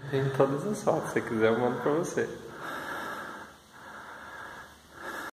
Tem todas as fotos, se você quiser eu mando pra você.